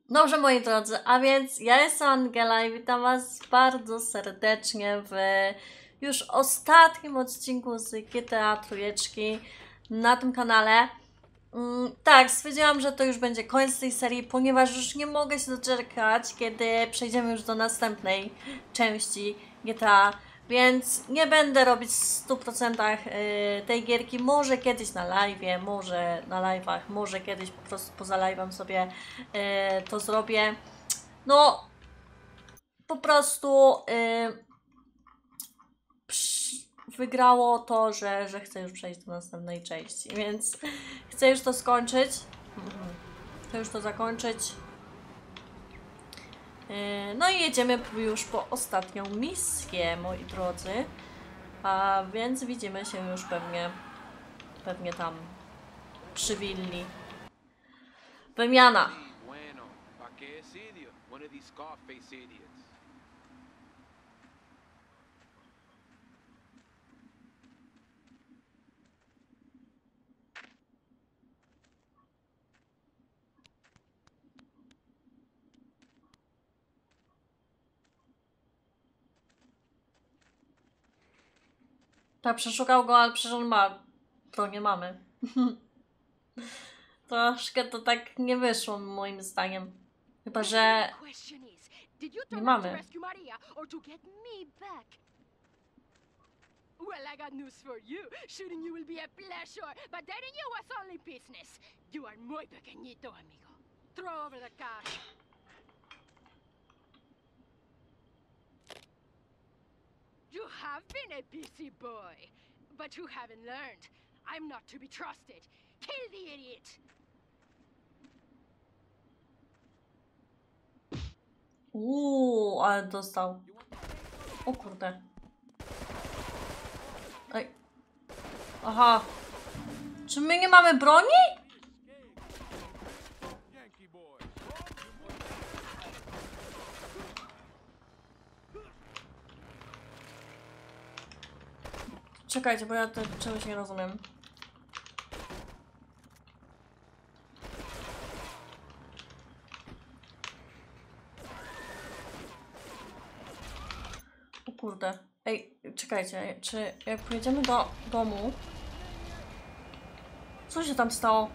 Dobrze, moi drodzy, a więc ja jestem Angela i witam was bardzo serdecznie w już ostatnim odcinku z GTA Trójeczki na tym kanale. Tak, stwierdziłam, że to już będzie koniec tej serii, ponieważ już nie mogę się doczekać, kiedy przejdziemy już do następnej części GTA, więc nie będę robić w 100% tej gierki, może kiedyś na live'ie, może na live'ach, może kiedyś po prostu poza live'em sobie to zrobię. No, po prostu wygrało to, że chcę już przejść do następnej części, więc chcę już to skończyć. Chcę już to zakończyć. No i jedziemy już po ostatnią misję, moi drodzy. A więc widzimy się już pewnie tam przy willi. Wymiana. Bueno, ¿pa' qué es idiot? One of these Scarface idiots. Tak, przeszukał go, ale przecież on ma. To nie mamy. Troszkę to tak nie wyszło moim zdaniem. Chyba, że nie mamy. Well, I got news for you. Shooting you will be a pleasure, but dating you was only business. You are muy pequeñito, amigo. Throw over the cash. You have been a busy boy, but you haven't learned. I'm not to be trusted. Kill the idiot. Ale dostał. O kurde. Ej. Aha. Czy my nie mamy broni? Czekajcie, bo ja czegoś nie rozumiem. O kurde. Ej, czekajcie, czy jak pojedziemy do domu... Co się tam stało?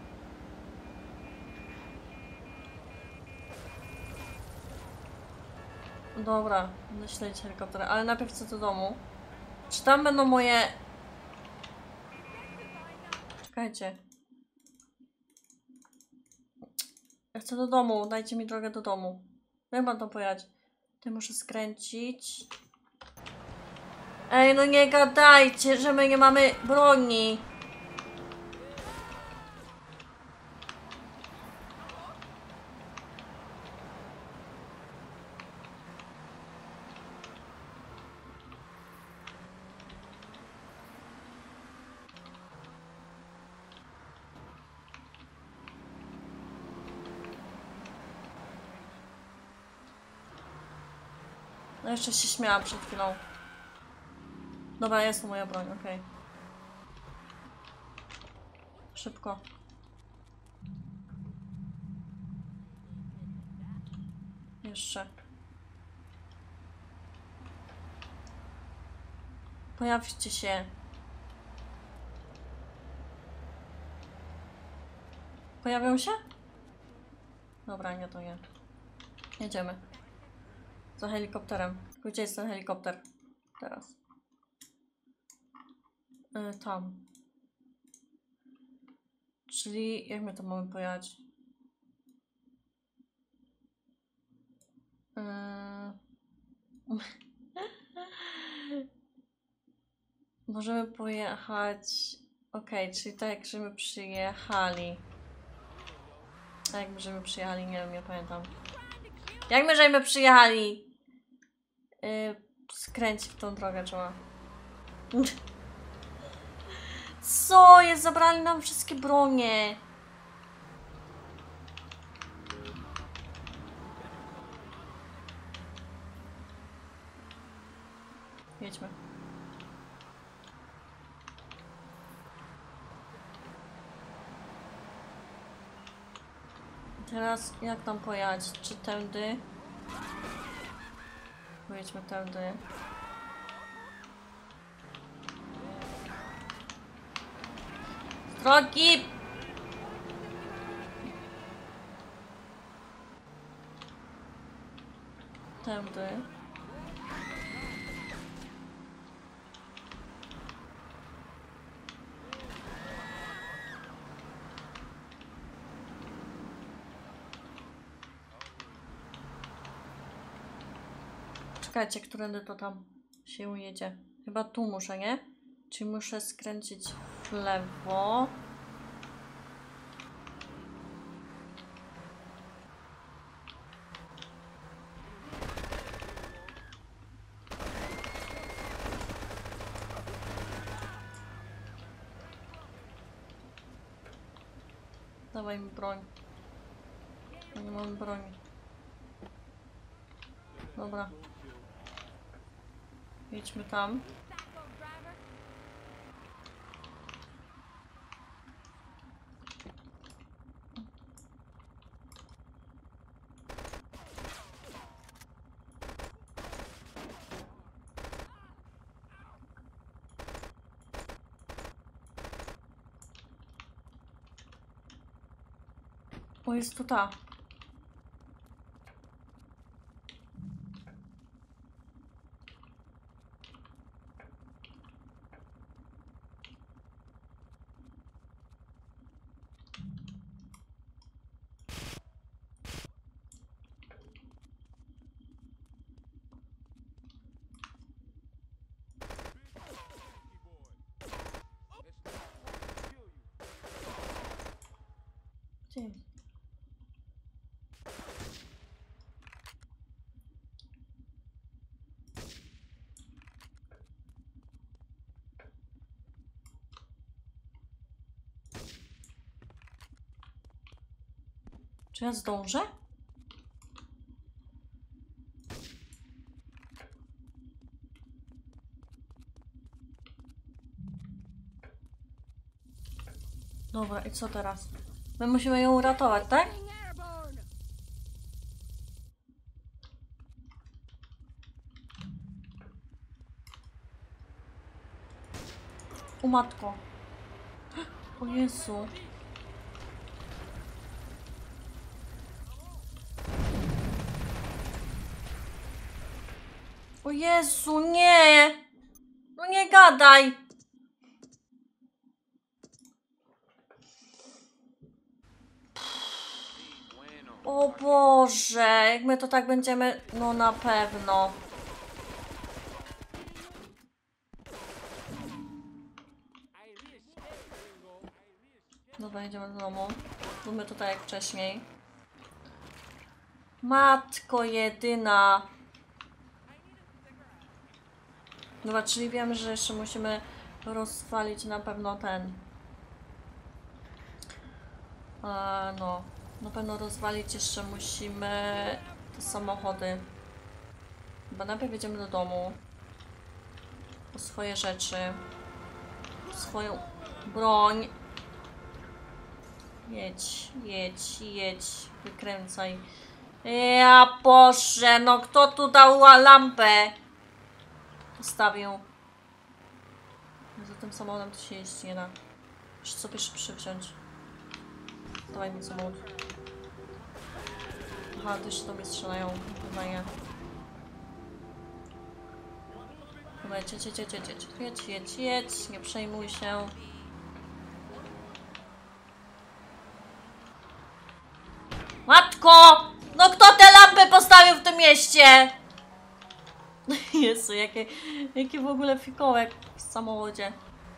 Dobra, będę śledzić helikopter, ale najpierw chcę do domu. Czy tam będą moje... Czekajcie. Ja chcę do domu, dajcie mi drogę do domu. Jak mam tam pojechać? Ty muszę skręcić. Ej, no nie gadajcie, że my nie mamy broni. No jeszcze się śmiałam przed chwilą. Dobra, jest tu moja broń, okej. Szybko. Jeszcze. Pojawcie się. Pojawią się? Dobra, nie, to nie. Jedziemy. Za helikopterem. Tylko gdzie jest ten helikopter? Teraz. Tam. Czyli jak my to mamy pojechać? Możemy pojechać... Okej, czyli tak jak żeśmy przyjechali. A jak my żeśmy przyjechali? Nie wiem, nie pamiętam. Jak my żeśmy przyjechali? Skręcić w tą drogę trzeba. Co jest? Zabrali nam wszystkie bronie. Jedźmy. Teraz jak tam pojechać? Czy tędy? Pojedźmy tędy. Drogi! Tędy. Czekajcie, którędy to tam się jedzie. Chyba tu muszę, nie? Czyli muszę skręcić w lewo. Dawaj mi broń. Ja nie mam broni. Dobra. Jedźmy tam. O, jest tu ta. Gdzie jest? Czy ja zdążę? Dobra, i co teraz? My musimy ją uratować, tak? Airborne! O matko. O Jezu. O Jezu, nie! No nie gadaj! O Boże, jak my to tak będziemy... No na pewno. Dobra, idziemy do domu. Zróbmy tutaj jak wcześniej. Matko jedyna. Dobra, czyli wiemy, że jeszcze musimy rozwalić na pewno ten. No, na pewno rozwalić jeszcze musimy te samochody. Chyba najpierw jedziemy do domu. Po swoje rzeczy. Po swoją broń. Jedź, jedź, jedź. Wykręcaj. Ja Boże, no kto tu dał lampę? Postawił. Za tym samochodem to się jeździć nie da. Muszę sobie przywziąć. Dawaj mi samochód. Aha, to jeszcze do mnie strzelają. Chyba nie. Dobra, jedź. Nie przejmuj się. Matko! No kto te lampy postawił w tym mieście? Jezu, jaki w ogóle fikołek w samochodzie.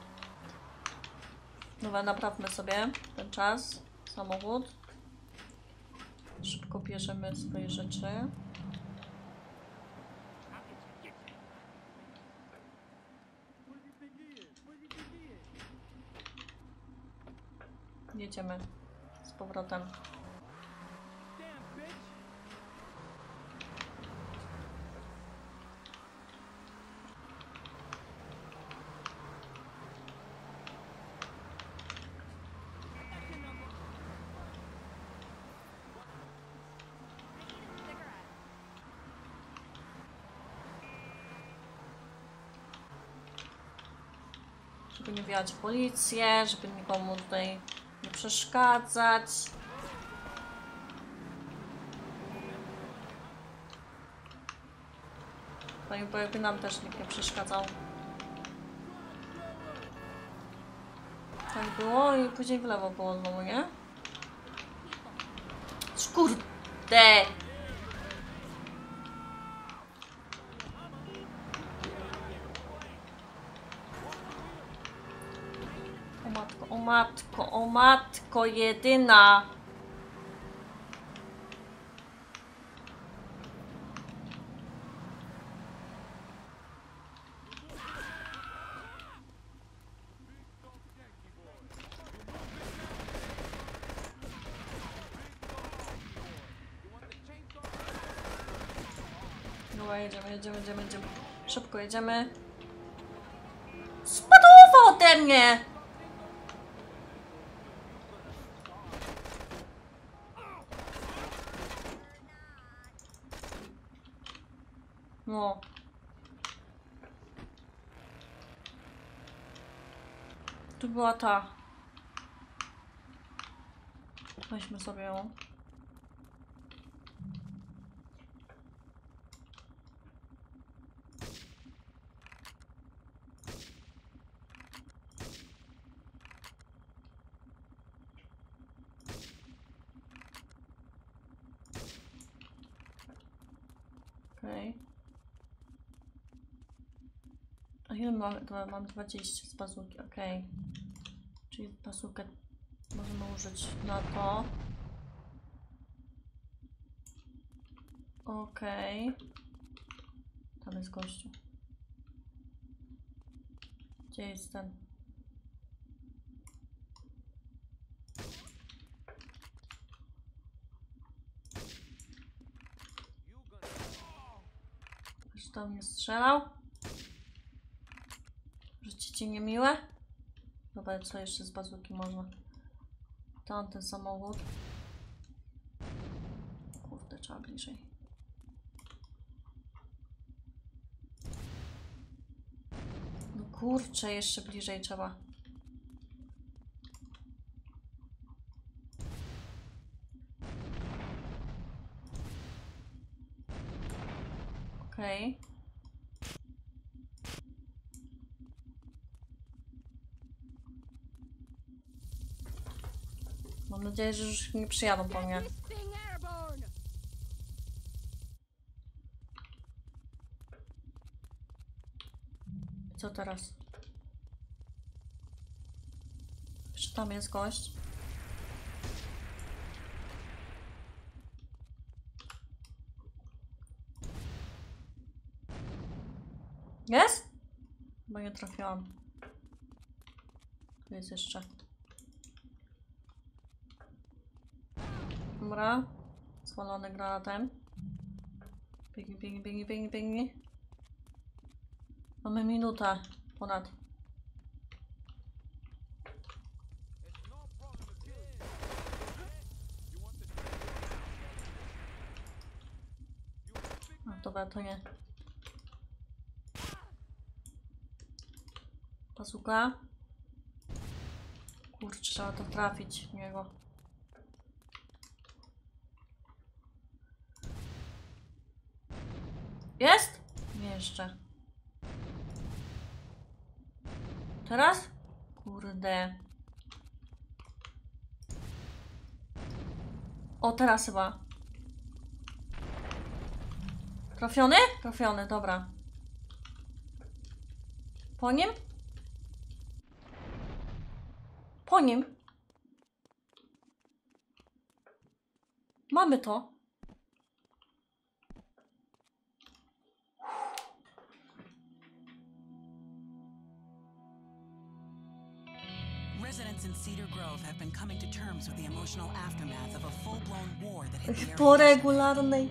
Dobra, naprawmy sobie ten czas. Samochód. Szybko bierzemy swoje rzeczy. Jedziemy z powrotem. Żeby nie wijać w policję, żeby nikomu tutaj nie przeszkadzać. Fajnie, bo jakby nam też nikt nie przeszkadzał. Tak było i później w lewo było znowu, nie? Kurde! O matko, o matko, o matko jedyna! Dobra, jedziemy. Szybko jedziemy. Spadło ode mnie! No. Tu była ta. Weźmy sobie ją. Okej. A ile mam? Mam 20 z bazuki, okej. Czyli bazukę możemy użyć na to. Okej. Tam jest gościu. Gdzie jest ten? Że tam nie strzelał? Życie niemiłe? Dobra, co jeszcze z bazuki można? Tamten samochód. Kurde, trzeba bliżej. No kurczę, jeszcze bliżej trzeba. Okej. Mam nadzieję, że już nie przyjadą po mnie. This thing airborne! Co teraz? Jeszcze tam jest gość. Jest? Bo nie trafiłam. Tu jest jeszcze. Dobra. Zwalony granatem. Biegnij. Mamy minutę ponad. A, dobra, to nie. Bazuka. Kurczę, trzeba to trafić w niego. Jest? Nie jeszcze. Teraz? Kurde. O, teraz chyba. Trafiony? Trafiony, dobra. Po nim? Po nim? Mamy to. Residents in Cedar Grove have been coming to terms with the emotional aftermath of a full-blown war that hit the area. Po regularnej.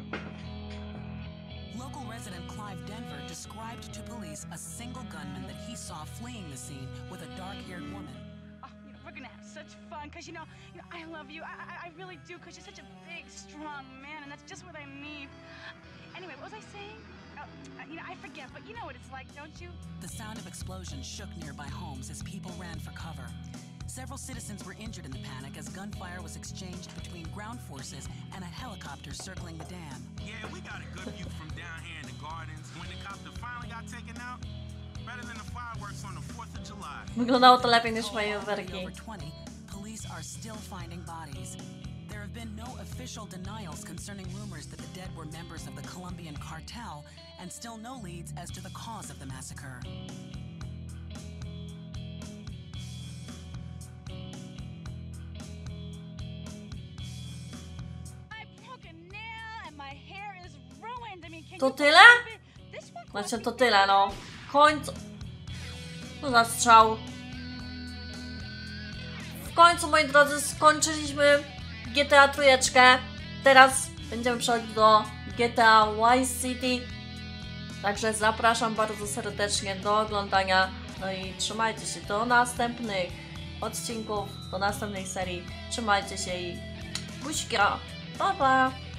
Local resident Clive Denver described to police a single gunman that he saw fleeing the scene with a dark-haired woman. Oh, we're gonna have such fun, cause you know, I love you. I really do, cause you're such a big, strong man, and that's just what I need. Anyway, what was I saying? I forget, but you know what it's like, don't you? The sound of explosions shook nearby homes as people ran for cover. Several citizens were injured in the panic as gunfire was exchanged between ground forces and a helicopter circling the dam. Yeah, we got a good view from down here in the gardens. When the copter finally got taken out, better than the fireworks on the 4th of July. Wyglądało to lepiej niż Already fajerwerki. over 20, police are still finding bodies. There have been no official denials concerning rumors that the dead were members of the Colombian cartel, and still no leads as to the cause of the massacre. I broke a nail and my hair is ruined. I mean, can To you tyle? believe it? This one Znaczy to tyle, no. W końcu... No za strzał. W końcu, moi drodzy, skończyliśmy GTA trójeczkę. Teraz będziemy przechodzić do GTA Vice City. Także zapraszam bardzo serdecznie do oglądania. No i trzymajcie się do następnych odcinków, do następnej serii. Trzymajcie się i buźka. Pa, pa!